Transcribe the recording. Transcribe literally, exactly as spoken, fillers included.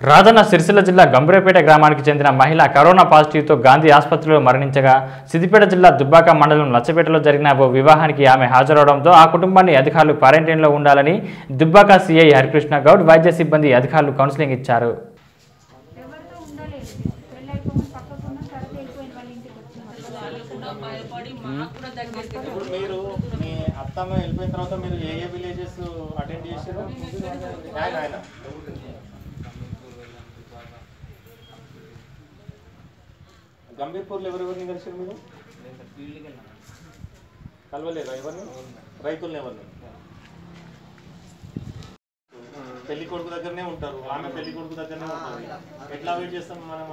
రాజన్న సిరిసిల్ల జిల్లా గంభీరపేట గ్రామానికి చెందిన మహిళ కరోనా పాజిటివ్తో గాంధీ ఆసుపత్రిలో మరణించగా సిద్దిపేట జిల్లా దుబ్బాక మండలం లచ్చపేటలో జరిగిన ఓ వివాహానికి ఆమె హాజరవడంతో ఆ కుటుంబాన్ని అధికారులు క్వారంటైన్లో ఉండాలని దుబ్బాక సీఐ హరికృష్ణ గౌడ్ వైద్య సిబ్బంది అధికారులు కౌన్సిలింగ్ ఇచ్చారు. గంభీర్పూర్లో ఎవరెవరిని కలిసారు మీరు? కలవలేదా ఎవరిని? రైతులను ఎవరిని? పెళ్లి కొడుకు దగ్గరనే ఉంటారు, ఆమె పెళ్లి కొడుకు దగ్గరనే ఉంటుంది. ఎట్లా వెయిట్ చేస్తాం మనం?